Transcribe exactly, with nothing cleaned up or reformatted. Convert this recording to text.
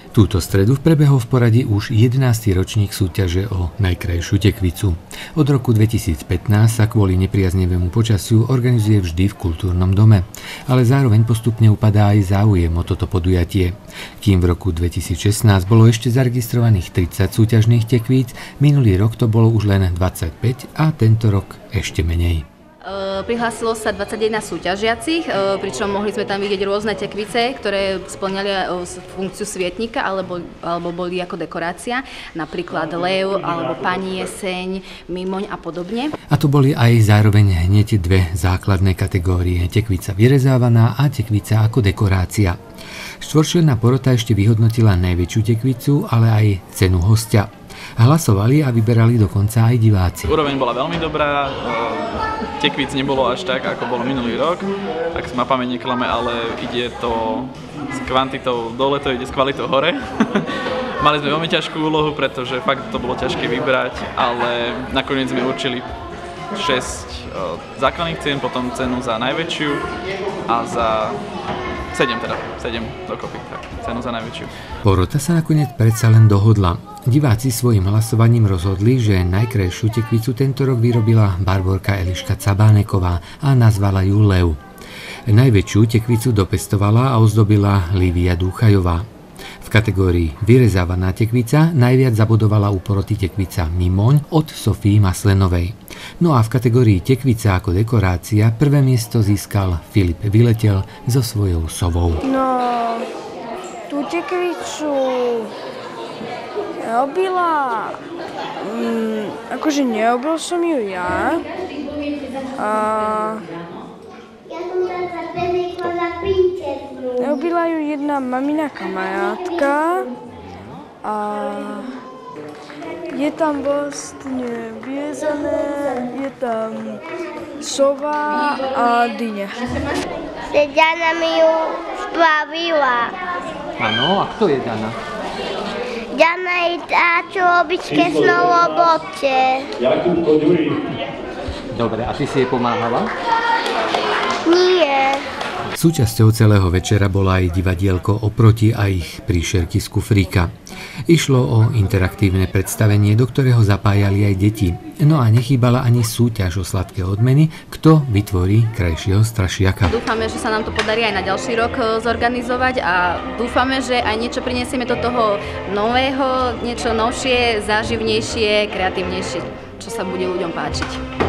Túto stredu prebehol v poradí už jedenásty ročník súťaže o najkrajšiu tekvicu. Od roku dvetisícpätnásť sa kvôli nepriaznivému počasiu organizuje vždy v kultúrnom dome, ale zároveň postupne upadá aj záujem o toto podujatie. Kým v roku dvetisícšestnásť bolo ešte zaregistrovaných tridsať súťažných tekvíc, minulý rok to bolo už len dvadsaťpäť a tento rok ešte menej. Prihlásilo sa dvadsaťjeden súťažiacich, pričom mohli sme tam vidieť rôzne tekvice, ktoré spĺňali funkciu svietnika alebo, alebo boli ako dekorácia, napríklad lev alebo pani jeseň, mimoň a podobne. A to boli aj zároveň hneď dve základné kategórie, tekvica vyrezávaná a tekvica ako dekorácia. Štvorčlenná porota ešte vyhodnotila najväčšiu tekvicu, ale aj cenu hostia. Hlasovali a vyberali dokonca aj diváci. Úroveň bola veľmi dobrá, tekvíc nebolo až tak, ako bolo minulý rok, ak ma pamäť neklame, ale ide to s kvantitou dole, to ide s kvalitou hore. Mali sme veľmi ťažkú úlohu, pretože fakt to bolo ťažké vybrať, ale nakoniec sme určili šesť základných cien, potom cenu za najväčšiu a za sedem teda, sedem dokopy, tak cenu za najväčšiu. Porota sa nakoniec predsa len dohodla. Diváci svojim hlasovaním rozhodli, že najkrajšiu tekvicu tento rok vyrobila Barborka Eliška Cabáneková a nazvala ju Lev. Najväčšiu tekvicu dopestovala a ozdobila Lívia Dúchajová. V kategórii vyrezávaná tekvica najviac zabodovala u poroty tekvica Mimoň od Sofii Maslenovej. No a v kategórii tekvica ako dekorácia prvé miesto získal Filip Vyletel so svojou sovou. No, tú tekvicu robila, mm, akože nerobil som ju ja. A robila ju jedna mamina kamarátka a je tam vlastne vyrezané, je tam sova a dyňa. Dana mi ju spravila. Áno, a kto je Dana? Dana je tá, čo robí skesnou robote. Dobre, a ty si jej pomáhala? Nie. Súčasťou celého večera bola aj divadielko Oproti a ich príšerky z kufríka. Išlo o interaktívne predstavenie, do ktorého zapájali aj deti. No a nechýbala ani súťaž o sladké odmeny, kto vytvorí krajšieho strašiaka. Dúfame, že sa nám to podarí aj na ďalší rok zorganizovať a dúfame, že aj niečo prinesieme do toho nového, niečo novšie, záživnejšie, kreatívnejšie, čo sa bude ľuďom páčiť.